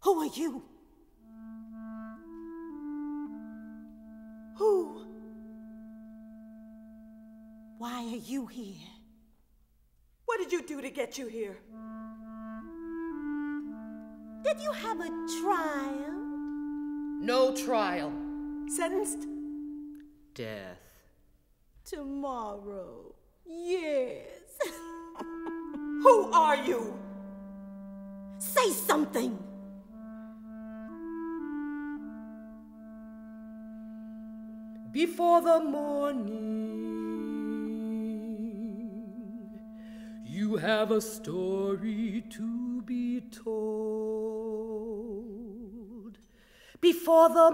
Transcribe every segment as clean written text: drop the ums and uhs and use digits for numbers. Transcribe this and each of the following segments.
Who are you? Who? Why are you here? What did you do to get you here? Did you have a trial? No trial. Sentenced? Death. Tomorrow. Yes. Who are you? Say something. Before the morning, you have a story to be told. Before the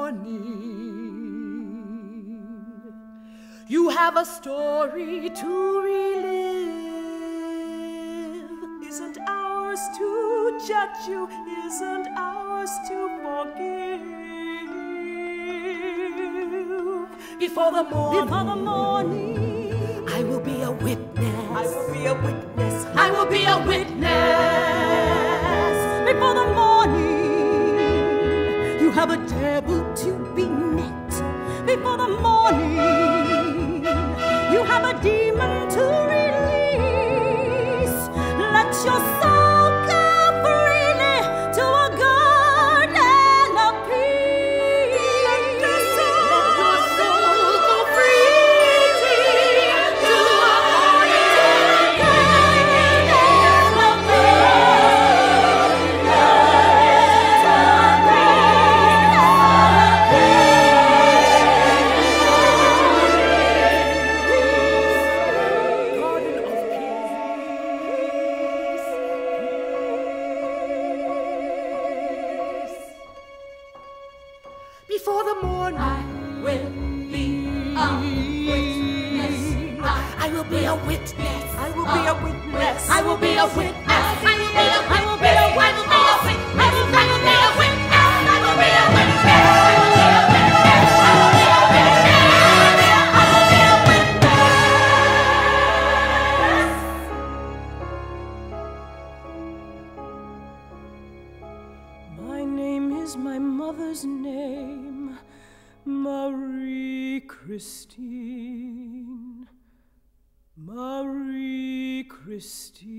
morning, you have a story to relive. Isn't ours to judge you? Isn't ours to forgive? Before the morning, I will be a witness. I will be a witness. I will be a witness. Before the morning, you have a devil to be met. Before the morning, you have a demon to release. Let your soul go freely to a garden of peace. Let your soul go freely to a garden of Before the morning, I will be a witness. I will be a witness. I will be a witness. I will be a witness. I will be a witness. I will be a witness. I will be a witness. I will be a witness. I will be a witness. My name is my mother's name, Marie Christine. Marie Christine.